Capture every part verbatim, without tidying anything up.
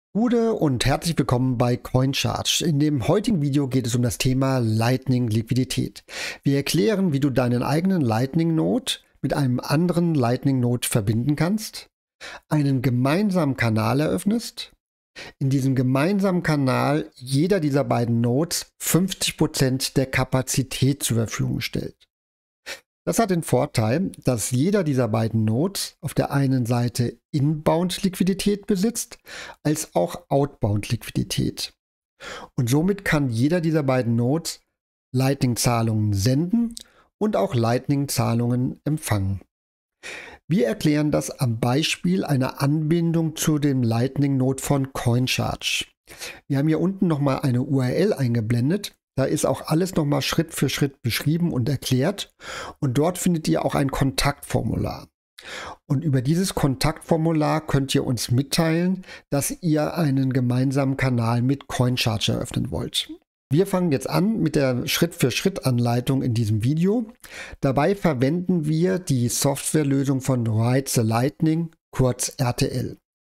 Gute und herzlich willkommen bei CoinCharge. In dem heutigen Video geht es um das Thema Lightning-Liquidität. Wir erklären, wie du deinen eigenen Lightning-Node mit einem anderen Lightning-Node verbinden kannst, einen gemeinsamen Kanal eröffnest, in diesem gemeinsamen Kanal jeder dieser beiden Nodes fünfzig Prozent der Kapazität zur Verfügung stellt. Das hat den Vorteil, dass jeder dieser beiden Nodes auf der einen Seite Inbound-Liquidität besitzt, als auch Outbound-Liquidität. Und somit kann jeder dieser beiden Nodes Lightning-Zahlungen senden und auch Lightning-Zahlungen empfangen. Wir erklären das am Beispiel einer Anbindung zu dem Lightning-Node von CoinCharge. Wir haben hier unten nochmal eine U R L eingeblendet. Da ist auch alles nochmal Schritt für Schritt beschrieben und erklärt. Und dort findet ihr auch ein Kontaktformular. Und über dieses Kontaktformular könnt ihr uns mitteilen, dass ihr einen gemeinsamen Kanal mit CoinCharge eröffnen wollt. Wir fangen jetzt an mit der Schritt-für-Schritt-Anleitung in diesem Video. Dabei verwenden wir die Softwarelösung von Ride the Lightning, kurz R T L.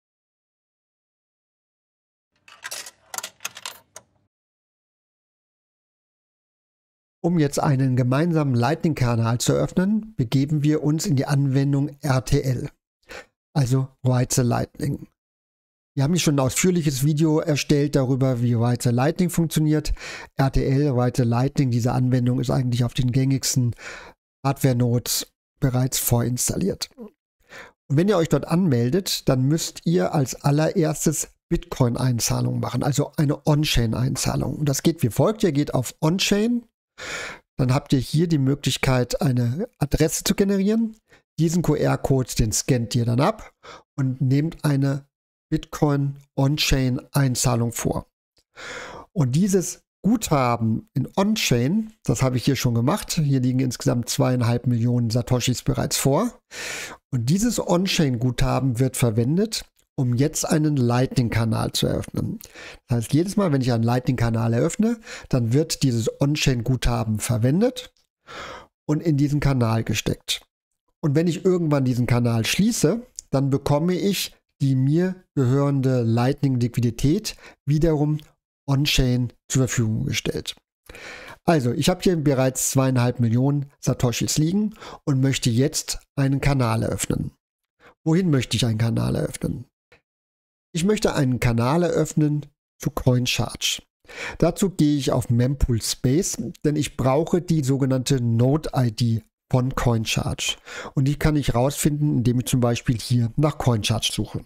Um jetzt einen gemeinsamen Lightning-Kanal zu öffnen, begeben wir uns in die Anwendung R T L, also Ride the Lightning. Wir haben hier schon ein ausführliches Video erstellt darüber, wie Ride the Lightning funktioniert. R T L, Ride the Lightning, diese Anwendung ist eigentlich auf den gängigsten Hardware-Nodes bereits vorinstalliert. Und wenn ihr euch dort anmeldet, dann müsst ihr als allererstes Bitcoin-Einzahlungen machen, also eine On-Chain-Einzahlung. Und das geht wie folgt: Ihr geht auf On-Chain. Dann habt ihr hier die Möglichkeit, eine Adresse zu generieren. Diesen Q R-Code, den scannt ihr dann ab und nehmt eine Bitcoin On-Chain Einzahlung vor. Und dieses Guthaben in On-Chain, das habe ich hier schon gemacht. Hier liegen insgesamt zweieinhalb Millionen Satoshis bereits vor. Und dieses On-Chain Guthaben wird verwendet, um jetzt einen Lightning-Kanal zu eröffnen. Das heißt, jedes Mal, wenn ich einen Lightning-Kanal eröffne, dann wird dieses On-Chain-Guthaben verwendet und in diesen Kanal gesteckt. Und wenn ich irgendwann diesen Kanal schließe, dann bekomme ich die mir gehörende Lightning-Liquidität wiederum On-Chain zur Verfügung gestellt. Also, ich habe hier bereits zweieinhalb Millionen Satoshis liegen und möchte jetzt einen Kanal eröffnen. Wohin möchte ich einen Kanal eröffnen? Ich möchte einen Kanal eröffnen zu CoinCharge. Dazu gehe ich auf Mempool Space, denn ich brauche die sogenannte Node I D von CoinCharge. Und die kann ich rausfinden, indem ich zum Beispiel hier nach CoinCharge suche.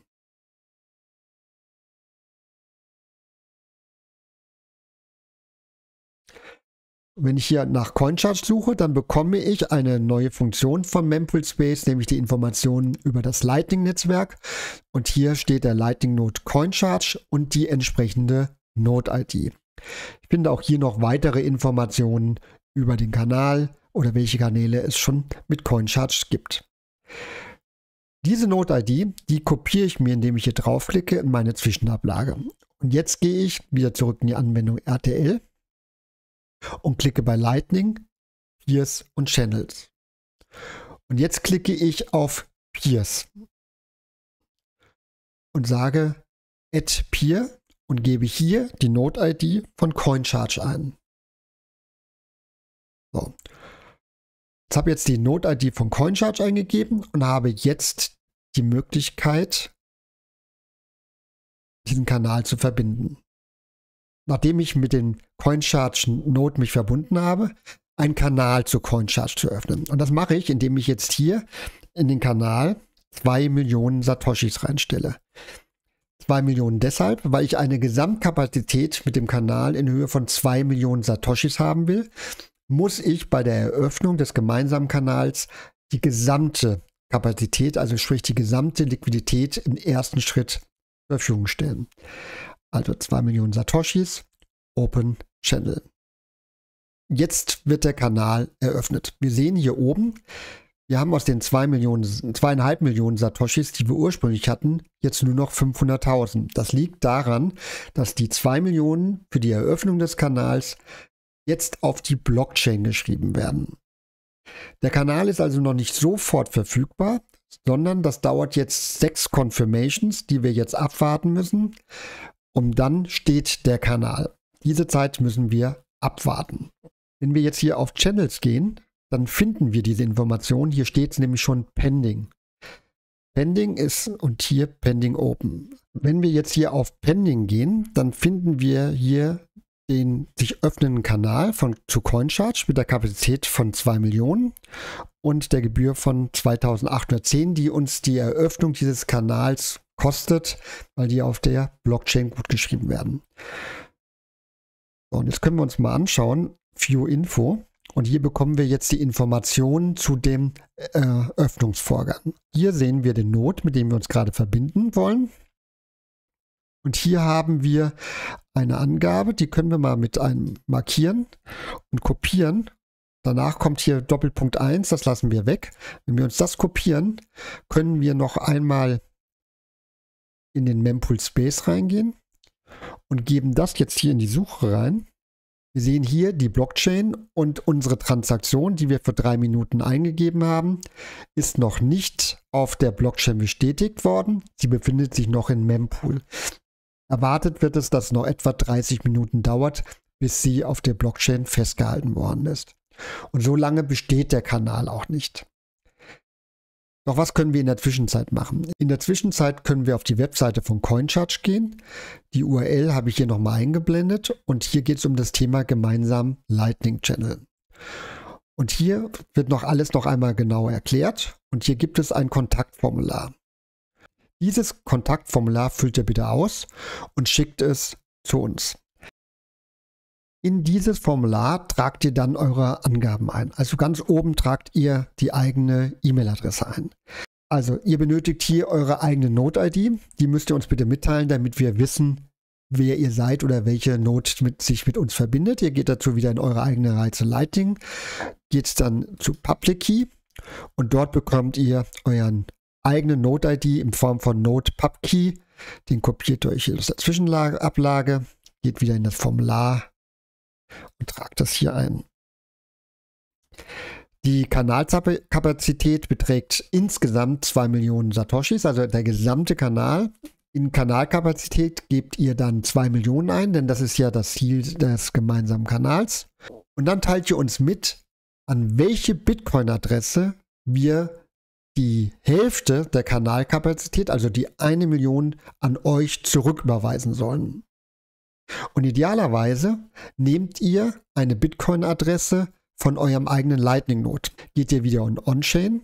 Wenn ich hier nach CoinCharge suche, dann bekomme ich eine neue Funktion von Mempool Space, nämlich die Informationen über das Lightning-Netzwerk. Und hier steht der Lightning-Node CoinCharge und die entsprechende Node I D. Ich finde auch hier noch weitere Informationen über den Kanal oder welche Kanäle es schon mit CoinCharge gibt. Diese Node I D, die kopiere ich mir, indem ich hier draufklicke, in meine Zwischenablage. Und jetzt gehe ich wieder zurück in die Anwendung R T L und klicke bei Lightning, Peers und Channels. Und jetzt klicke ich auf Peers und sage Add Peer und gebe hier die Node I D von CoinCharge ein. So. Ich habe jetzt die Node I D von CoinCharge eingegeben und habe jetzt die Möglichkeit, diesen Kanal zu verbinden. Nachdem ich mit dem CoinCharge-Node mich verbunden habe, einen Kanal zu CoinCharge zu öffnen. Und das mache ich, indem ich jetzt hier in den Kanal zwei Millionen Satoshis reinstelle. zwei Millionen deshalb, weil ich eine Gesamtkapazität mit dem Kanal in Höhe von zwei Millionen Satoshis haben will, muss ich bei der Eröffnung des gemeinsamen Kanals die gesamte Kapazität, also sprich die gesamte Liquidität im ersten Schritt zur Verfügung stellen. Also zwei Millionen Satoshis, Open Channel. Jetzt wird der Kanal eröffnet. Wir sehen hier oben, wir haben aus den zwei Millionen, zweieinhalb Millionen Satoshis, die wir ursprünglich hatten, jetzt nur noch fünfhunderttausend. Das liegt daran, dass die zwei Millionen für die Eröffnung des Kanals jetzt auf die Blockchain geschrieben werden. Der Kanal ist also noch nicht sofort verfügbar, sondern das dauert jetzt sechs Confirmations, die wir jetzt abwarten müssen. Und dann steht der Kanal. Diese Zeit müssen wir abwarten. Wenn wir jetzt hier auf Channels gehen, dann finden wir diese Information. Hier steht es nämlich schon Pending. Pending ist und hier Pending Open. Wenn wir jetzt hier auf Pending gehen, dann finden wir hier den sich öffnenden Kanal von, zu CoinCharge mit der Kapazität von zwei Millionen und der Gebühr von zweitausendachthundertzehn, die uns die Eröffnung dieses Kanals kostet, weil die auf der Blockchain gut geschrieben werden. So, und jetzt können wir uns mal anschauen, View Info. Und hier bekommen wir jetzt die Informationen zu dem äh, Öffnungsvorgang. Hier sehen wir den Node, mit dem wir uns gerade verbinden wollen. Und hier haben wir eine Angabe, die können wir mal mit einem markieren und kopieren. Danach kommt hier Doppelpunkt eins, das lassen wir weg. Wenn wir uns das kopieren, können wir noch einmal in den Mempool Space reingehen und geben das jetzt hier in die Suche rein. Wir sehen hier die Blockchain und unsere Transaktion, die wir für drei Minuten eingegeben haben, ist noch nicht auf der Blockchain bestätigt worden. Sie befindet sich noch in Mempool. Erwartet wird es, dass es noch etwa dreißig Minuten dauert, bis sie auf der Blockchain festgehalten worden ist. Und so lange besteht der Kanal auch nicht. Doch was können wir in der Zwischenzeit machen? In der Zwischenzeit können wir auf die Webseite von CoinCharge gehen. Die U R L habe ich hier nochmal eingeblendet und hier geht es um das Thema gemeinsam Lightning Channel. Und hier wird noch alles noch einmal genau erklärt und hier gibt es ein Kontaktformular. Dieses Kontaktformular füllt ihr bitte aus und schickt es zu uns. In dieses Formular tragt ihr dann eure Angaben ein. Also ganz oben tragt ihr die eigene E-Mail-Adresse ein. Also ihr benötigt hier eure eigene Node-I D. Die müsst ihr uns bitte mitteilen, damit wir wissen, wer ihr seid oder welche Node mit, sich mit uns verbindet. Ihr geht dazu wieder in eure eigene Reize Lightning, geht dann zu Public Key und dort bekommt ihr euren eigenen Node-I D in Form von Node Pub Key. Den kopiert ihr euch aus der Zwischenablage, geht wieder in das Formular und tragt das hier ein. Die Kanalkapazität beträgt insgesamt zwei Millionen Satoshis, also der gesamte Kanal. In Kanalkapazität gebt ihr dann zwei Millionen ein, denn das ist ja das Ziel des gemeinsamen Kanals. Und dann teilt ihr uns mit, an welche Bitcoin-Adresse wir die Hälfte der Kanalkapazität, also die eine Million, an euch zurücküberweisen sollen. Und idealerweise nehmt ihr eine Bitcoin-Adresse von eurem eigenen Lightning-Node. Geht ihr wieder in On-Chain,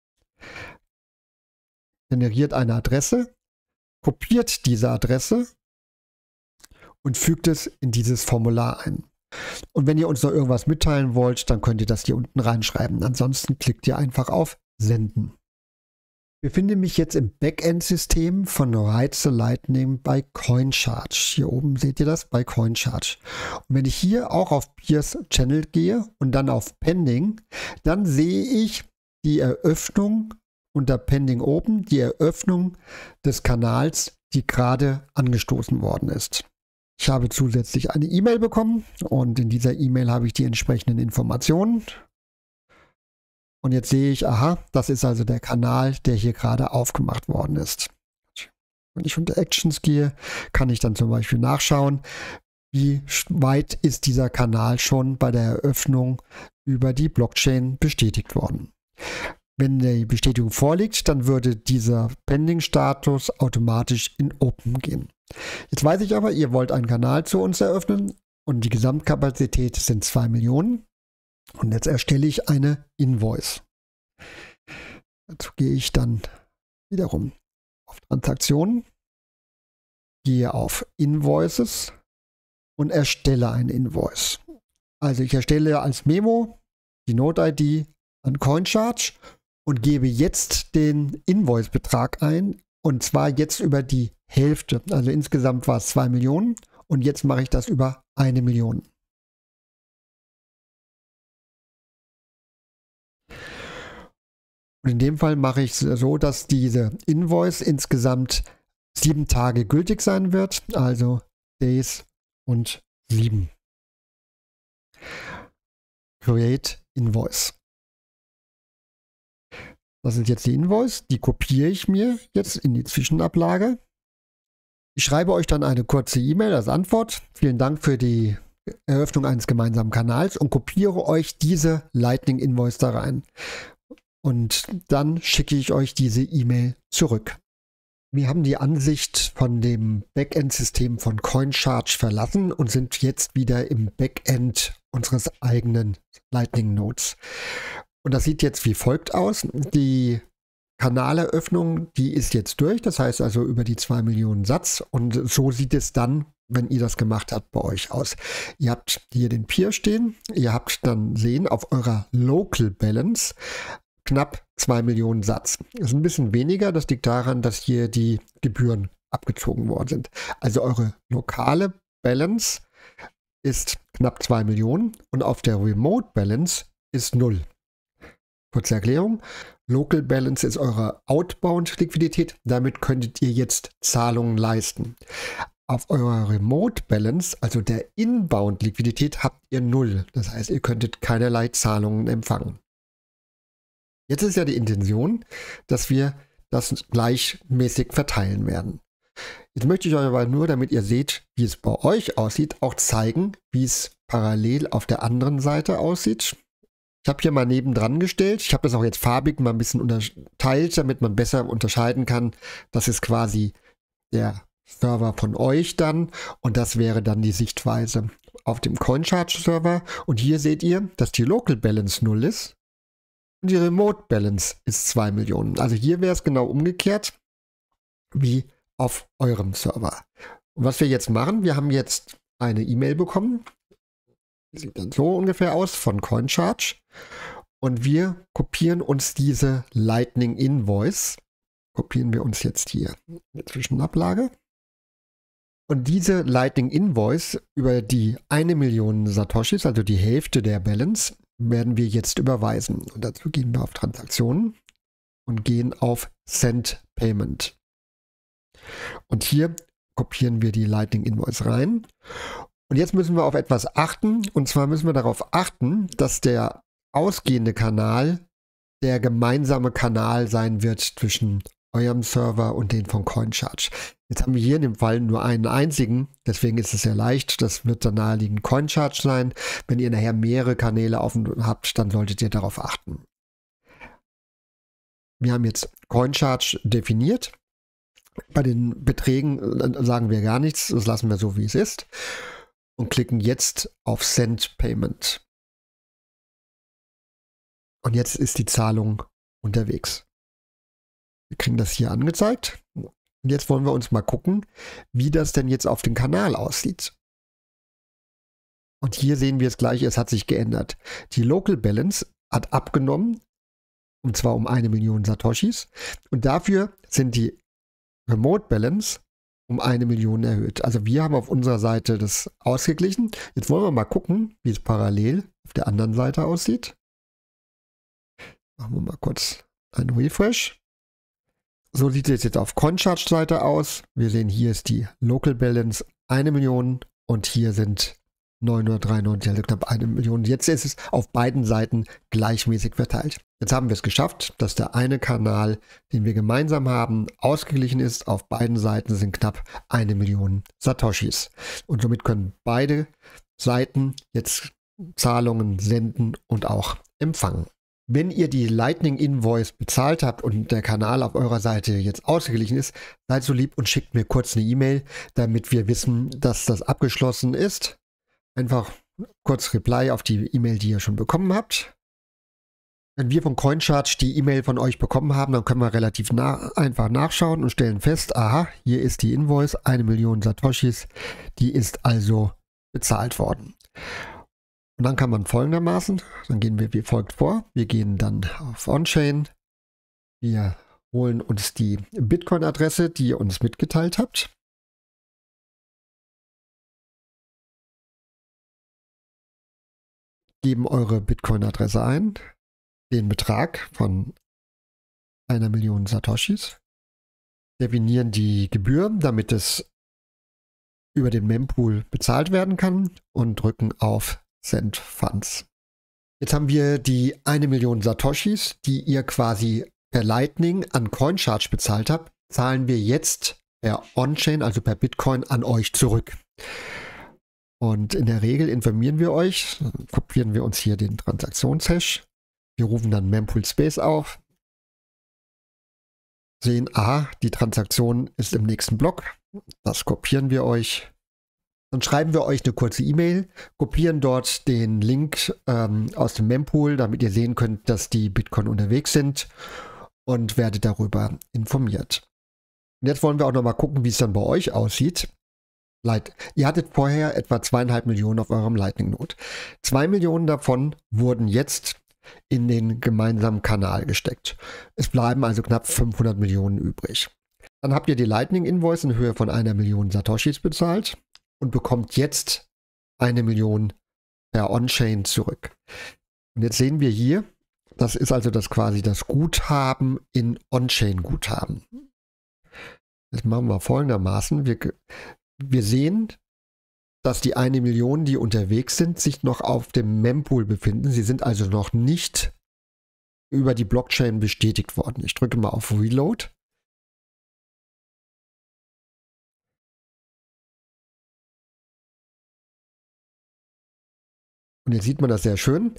generiert eine Adresse, kopiert diese Adresse und fügt es in dieses Formular ein. Und wenn ihr uns noch irgendwas mitteilen wollt, dann könnt ihr das hier unten reinschreiben. Ansonsten klickt ihr einfach auf Senden. Ich befinde mich jetzt im Backend-System von Reize Lightning bei CoinCharge. Hier oben seht ihr das bei CoinCharge. Und wenn ich hier auch auf Peers Channel gehe und dann auf Pending, dann sehe ich die Eröffnung unter Pending Open, die Eröffnung des Kanals, die gerade angestoßen worden ist. Ich habe zusätzlich eine E-Mail bekommen und in dieser E-Mail habe ich die entsprechenden Informationen. Und jetzt sehe ich, aha, das ist also der Kanal, der hier gerade aufgemacht worden ist. Wenn ich unter Actions gehe, kann ich dann zum Beispiel nachschauen, wie weit ist dieser Kanal schon bei der Eröffnung über die Blockchain bestätigt worden. Wenn die Bestätigung vorliegt, dann würde dieser Pending-Status automatisch in Open gehen. Jetzt weiß ich aber, ihr wollt einen Kanal zu uns eröffnen und die Gesamtkapazität sind zwei Millionen. Und jetzt erstelle ich eine Invoice. Dazu gehe ich dann wiederum auf Transaktionen, gehe auf Invoices und erstelle eine Invoice. Also ich erstelle als Memo die Node-I D an CoinCharge und gebe jetzt den Invoice-Betrag ein und zwar jetzt über die Hälfte. Also insgesamt war es zwei Millionen und jetzt mache ich das über eine Million. Und in dem Fall mache ich es so, dass diese Invoice insgesamt sieben Tage gültig sein wird, also Days und sieben. Create Invoice. Das ist jetzt die Invoice, die kopiere ich mir jetzt in die Zwischenablage. Ich schreibe euch dann eine kurze E-Mail als Antwort. Vielen Dank für die Eröffnung eines gemeinsamen Kanals und kopiere euch diese Lightning Invoice da rein. Und dann schicke ich euch diese E-Mail zurück. Wir haben die Ansicht von dem Backend-System von CoinCharge verlassen und sind jetzt wieder im Backend unseres eigenen Lightning Nodes. Und das sieht jetzt wie folgt aus. Die Kanaleröffnung, die ist jetzt durch, das heißt also über die zwei Millionen Satz. Und so sieht es dann, wenn ihr das gemacht habt, bei euch aus. Ihr habt hier den Peer stehen, ihr habt dann sehen auf eurer Local Balance knapp zwei Millionen Satz. Das ist ein bisschen weniger, das liegt daran, dass hier die Gebühren abgezogen worden sind. Also eure lokale Balance ist knapp zwei Millionen und auf der Remote Balance ist null. Kurze Erklärung. Local Balance ist eure Outbound-Liquidität. Damit könntet ihr jetzt Zahlungen leisten. Auf eurer Remote Balance, also der Inbound-Liquidität, habt ihr null. Das heißt, ihr könntet keinerlei Zahlungen empfangen. Jetzt ist ja die Intention, dass wir das gleichmäßig verteilen werden. Jetzt möchte ich euch aber nur, damit ihr seht, wie es bei euch aussieht, auch zeigen, wie es parallel auf der anderen Seite aussieht. Ich habe hier mal nebendran gestellt. Ich habe das auch jetzt farbig mal ein bisschen unterteilt, damit man besser unterscheiden kann. Das ist quasi der Server von euch dann und das wäre dann die Sichtweise auf dem CoinCharge-Server. Und hier seht ihr, dass die Local Balance null ist und die Remote Balance ist zwei Millionen. Also hier wäre es genau umgekehrt wie auf eurem Server. Und was wir jetzt machen, wir haben jetzt eine E-Mail bekommen. Sieht dann so ungefähr aus von CoinCharge. Und wir kopieren uns diese Lightning Invoice. Kopieren wir uns jetzt hier in der Zwischenablage. Und diese Lightning Invoice über die eine Million Satoshis, also die Hälfte der Balance, werden wir jetzt überweisen. Und dazu gehen wir auf Transaktionen und gehen auf Send Payment. Und hier kopieren wir die Lightning Invoice rein. Und jetzt müssen wir auf etwas achten. Und zwar müssen wir darauf achten, dass der ausgehende Kanal der gemeinsame Kanal sein wird zwischen eurem Server und den von CoinCharge. Jetzt haben wir hier in dem Fall nur einen einzigen, deswegen ist es sehr leicht. Das wird dann naheliegend CoinCharge sein. Wenn ihr nachher mehrere Kanäle offen habt, dann solltet ihr darauf achten. Wir haben jetzt CoinCharge definiert. Bei den Beträgen sagen wir gar nichts, das lassen wir so, wie es ist. Und klicken jetzt auf Send Payment. Und jetzt ist die Zahlung unterwegs. Wir kriegen das hier angezeigt. Und jetzt wollen wir uns mal gucken, wie das denn jetzt auf dem Kanal aussieht. Und hier sehen wir es gleich, es hat sich geändert. Die Local Balance hat abgenommen, und zwar um eine Million Satoshis. Und dafür sind die Remote Balance um eine Million erhöht. Also wir haben auf unserer Seite das ausgeglichen. Jetzt wollen wir mal gucken, wie es parallel auf der anderen Seite aussieht. Machen wir mal kurz einen Refresh. So sieht es jetzt auf CoinCharge-Seite aus. Wir sehen, hier ist die Local Balance eine Million und hier sind neunhundertdreiundneunzig, also knapp eine Million. Jetzt ist es auf beiden Seiten gleichmäßig verteilt. Jetzt haben wir es geschafft, dass der eine Kanal, den wir gemeinsam haben, ausgeglichen ist. Auf beiden Seiten sind knapp eine Million Satoshis. Und somit können beide Seiten jetzt Zahlungen senden und auch empfangen. Wenn ihr die Lightning Invoice bezahlt habt und der Kanal auf eurer Seite jetzt ausgeglichen ist, seid so lieb und schickt mir kurz eine E-Mail, damit wir wissen, dass das abgeschlossen ist. Einfach kurz Reply auf die E-Mail, die ihr schon bekommen habt. Wenn wir von CoinCharge die E-Mail von euch bekommen haben, dann können wir relativ na- einfach nachschauen und stellen fest, aha, hier ist die Invoice, eine Million Satoshis, die ist also bezahlt worden. Und dann kann man folgendermaßen, dann gehen wir wie folgt vor. Wir gehen dann auf On-Chain. Wir holen uns die Bitcoin-Adresse, die ihr uns mitgeteilt habt. Geben eure Bitcoin-Adresse ein, den Betrag von einer Million Satoshis, definieren die Gebühr, damit es über den Mempool bezahlt werden kann und drücken auf Send Funds. Jetzt haben wir die eine Million Satoshis, die ihr quasi per Lightning an CoinCharge bezahlt habt, zahlen wir jetzt per On-Chain, also per Bitcoin, an euch zurück. Und in der Regel informieren wir euch, dann kopieren wir uns hier den Transaktionshash. Wir rufen dann Mempool Space auf, sehen, aha, die Transaktion ist im nächsten Block. Das kopieren wir euch. Dann schreiben wir euch eine kurze E-Mail, kopieren dort den Link ähm, aus dem Mempool, damit ihr sehen könnt, dass die Bitcoin unterwegs sind und werdet darüber informiert. Und jetzt wollen wir auch noch mal gucken, wie es dann bei euch aussieht. Light. Ihr hattet vorher etwa zweieinhalb Millionen auf eurem Lightning-Node. Zwei Millionen davon wurden jetzt in den gemeinsamen Kanal gesteckt. Es bleiben also knapp fünfhundert Millionen übrig. Dann habt ihr die Lightning-Invoice in Höhe von einer Million Satoshis bezahlt und bekommt jetzt eine Million per On-Chain zurück. Und jetzt sehen wir hier, das ist also das quasi das Guthaben in On-Chain-Guthaben. Jetzt machen wir folgendermaßen, wir, wir sehen, dass die eine Million, die unterwegs sind, sich noch auf dem Mempool befinden. Sie sind also noch nicht über die Blockchain bestätigt worden. Ich drücke mal auf Reload. Und jetzt sieht man das sehr schön.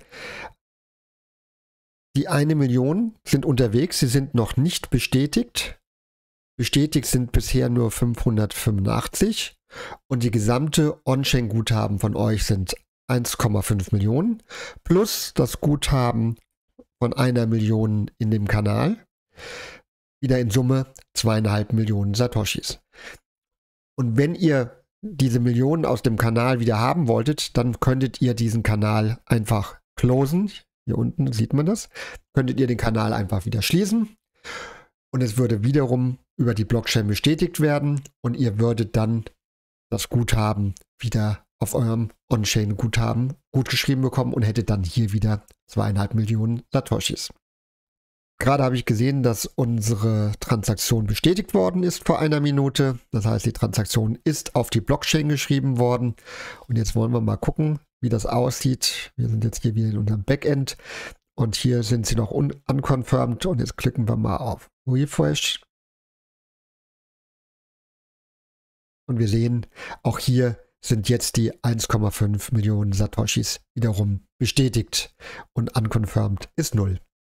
Die eine Million sind unterwegs, sie sind noch nicht bestätigt. Bestätigt sind bisher nur fünfhundertfünfundachtzig und die gesamte On-Chain-Guthaben von euch sind eins Komma fünf Millionen plus das Guthaben von einer Million in dem Kanal. Wieder in Summe zweieinhalb Millionen Satoshis. Und wenn ihr diese Millionen aus dem Kanal wieder haben wolltet, dann könntet ihr diesen Kanal einfach closen. Hier unten sieht man das. Könntet ihr den Kanal einfach wieder schließen und es würde wiederum über die Blockchain bestätigt werden und ihr würdet dann das Guthaben wieder auf eurem On-Chain-Guthaben gut geschrieben bekommen und hättet dann hier wieder zweieinhalb Millionen Satoshis. Gerade habe ich gesehen, dass unsere Transaktion bestätigt worden ist vor einer Minute. Das heißt, die Transaktion ist auf die Blockchain geschrieben worden. Und jetzt wollen wir mal gucken, wie das aussieht. Wir sind jetzt hier wieder in unserem Backend und hier sind sie noch unconfirmed. Und jetzt klicken wir mal auf Refresh. Und wir sehen, auch hier sind jetzt die eins Komma fünf Millionen Satoshis wiederum bestätigt und unconfirmed ist null.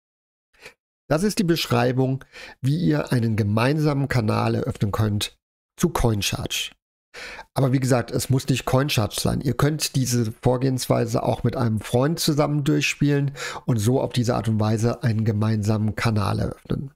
Das ist die Beschreibung, wie ihr einen gemeinsamen Kanal eröffnen könnt zu CoinCharge. Aber wie gesagt, es muss nicht CoinCharge sein. Ihr könnt diese Vorgehensweise auch mit einem Freund zusammen durchspielen und so auf diese Art und Weise einen gemeinsamen Kanal eröffnen.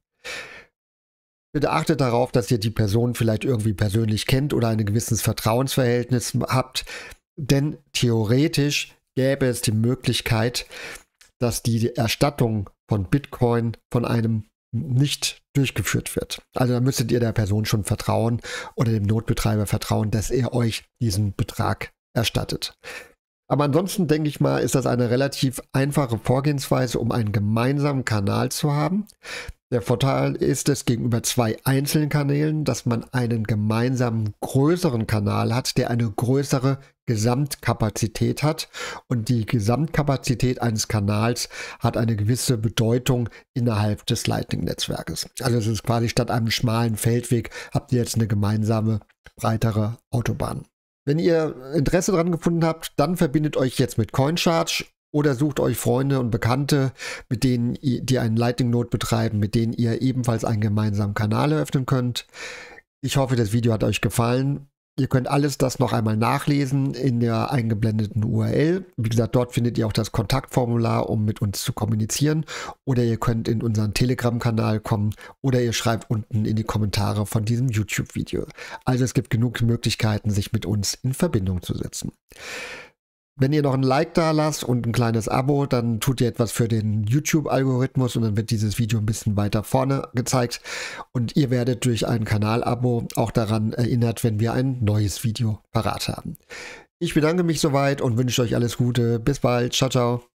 Bitte achtet darauf, dass ihr die Person vielleicht irgendwie persönlich kennt oder ein gewisses Vertrauensverhältnis habt, denn theoretisch gäbe es die Möglichkeit, dass die Erstattung von Bitcoin von einem nicht durchgeführt wird. Also da müsstet ihr der Person schon vertrauen oder dem Notbetreiber vertrauen, dass er euch diesen Betrag erstattet. Aber ansonsten denke ich mal, ist das eine relativ einfache Vorgehensweise, um einen gemeinsamen Kanal zu haben. Der Vorteil ist es gegenüber zwei einzelnen Kanälen, dass man einen gemeinsamen größeren Kanal hat, der eine größere Gesamtkapazität hat. Und die Gesamtkapazität eines Kanals hat eine gewisse Bedeutung innerhalb des Lightning-Netzwerkes. Also es ist quasi statt einem schmalen Feldweg habt ihr jetzt eine gemeinsame, breitere Autobahn. Wenn ihr Interesse daran gefunden habt, dann verbindet euch jetzt mit CoinCharge. Oder sucht euch Freunde und Bekannte, mit denen ihr, die einen Lightning-Node betreiben, mit denen ihr ebenfalls einen gemeinsamen Kanal eröffnen könnt. Ich hoffe, das Video hat euch gefallen. Ihr könnt alles das noch einmal nachlesen in der eingeblendeten U R L. Wie gesagt, dort findet ihr auch das Kontaktformular, um mit uns zu kommunizieren. Oder ihr könnt in unseren Telegram-Kanal kommen oder ihr schreibt unten in die Kommentare von diesem YouTube-Video. Also es gibt genug Möglichkeiten, sich mit uns in Verbindung zu setzen. Wenn ihr noch ein Like da lasst und ein kleines Abo, dann tut ihr etwas für den YouTube-Algorithmus und dann wird dieses Video ein bisschen weiter vorne gezeigt. Und ihr werdet durch ein Kanalabo auch daran erinnert, wenn wir ein neues Video parat haben. Ich bedanke mich soweit und wünsche euch alles Gute. Bis bald. Ciao, ciao.